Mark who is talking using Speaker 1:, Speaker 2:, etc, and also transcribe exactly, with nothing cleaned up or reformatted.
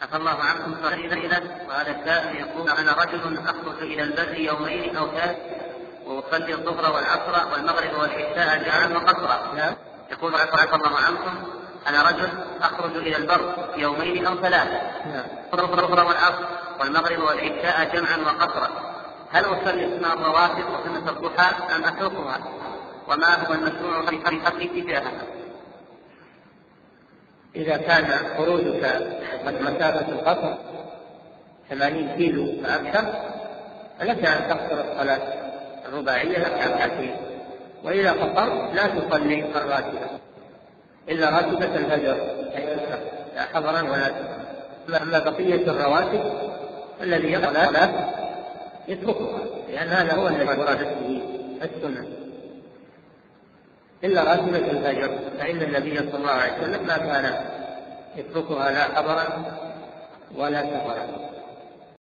Speaker 1: عفى الله عنكم. فإذا إذا وهذا السائل يقول أنا رجل أخرج إلى البر يومين أو ثلاث وأصلي الظهر والعصر والمغرب والعشاء جمعا وقصرا. يقول عفى الله عنكم أنا رجل أخرج إلى البر يومين أو ثلاثة الظهر والعصر والمغرب والعشاء جمعا وقصرا، هل أصلي سنة الرواتب وسنة الضحى أم أتركها؟ وما هو المشروع في حقي تجاهها؟
Speaker 2: إذا كان خروجك مسافة القصر ثمانين كيلو فأكثر فلك أن تقصر الصلاة الرباعية لك ركعتين، وإذا قصرت لا تصلي الراتبة إلا راتبة الفجر لا حضرا ولا سفرا. أما بقية الرواتب الذي يقضى لا يتركها، لأن هذا هو الذي وردت به السنة، إلا راتبة الفجر فإن النبي صلى الله عليه وسلم ما كان يتركها لا حضرا ولا سفرا.